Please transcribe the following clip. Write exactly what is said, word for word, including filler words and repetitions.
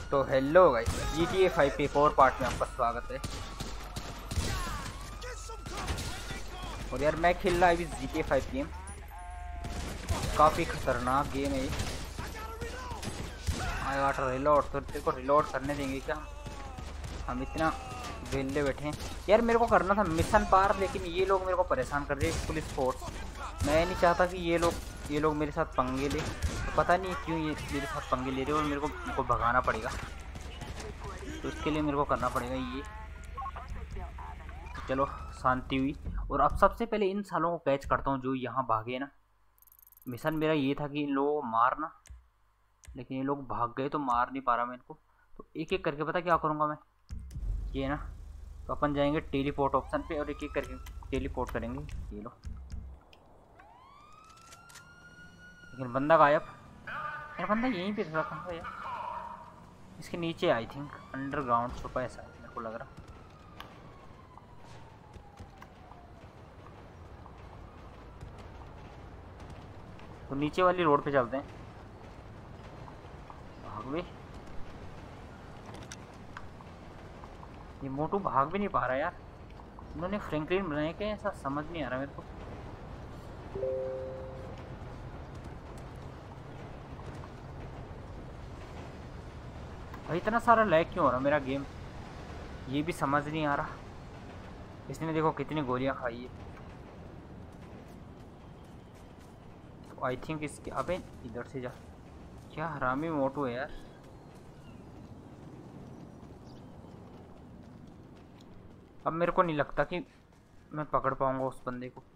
तो hello guys, G T A five पे एक और पार्ट में आपका स्वागत है। और यार मैं खेल रहा अभी G T A five game, काफ़ी खतरनाक गेम है ये। आई वाट रिलोड, तो तेरे को रिलोड करने देंगे क्या? हम इतना वेले बैठे हैं यार। मेरे को करना था मिशन पार, लेकिन ये लोग मेरे को परेशान कर रहे हैं, पुलिस फोर्स। मैं नहीं चाहता कि ये लोग ये लोग मेरे साथ पंगे ले, तो पता नहीं क्यों ये मेरे साथ पंगे ले रहे हैं और मेरे को मेरे को भगाना पड़ेगा। तो इसके लिए मेरे को करना पड़ेगा ये। तो चलो शांति हुई। और अब सबसे पहले इन सालों को कैच करता हूँ जो यहाँ भागे ना। मिशन मेरा ये था कि इन लोगों को मारना, लेकिन ये लोग भाग गए तो मार नहीं पा रहा मैं इनको। तो एक एक करके पता क्या करूँगा मैं, ये ना, तो अपन जाएंगे टेलीपोर्ट ऑप्शन पे और एक एक करके टेलीपोर्ट करेंगे। ये लो, लेकिन बंदा गायब यार। बंदा यहीं पे रखा है यार, इसके नीचे आई थिंक अंडरग्राउंड छुपा, ऐसा मेरे को लग रहा। तो नीचे वाली रोड पे चलते हैं। भाग भी, ये मोटू भाग भी नहीं पा रहा यार। उन्होंने फ्रैंकलिन बनाए क्या, ऐसा समझ नहीं आ रहा मेरे को। भाई इतना सारा लैग क्यों हो रहा मेरा गेम, ये भी समझ नहीं आ रहा। इसने देखो कितनी गोलियां खाई है। तो आई थिंक इसके, अबे इधर से जा, क्या हरामी मोटू है यार। अब मेरे को नहीं लगता कि मैं पकड़ पाऊंगा उस बंदे को।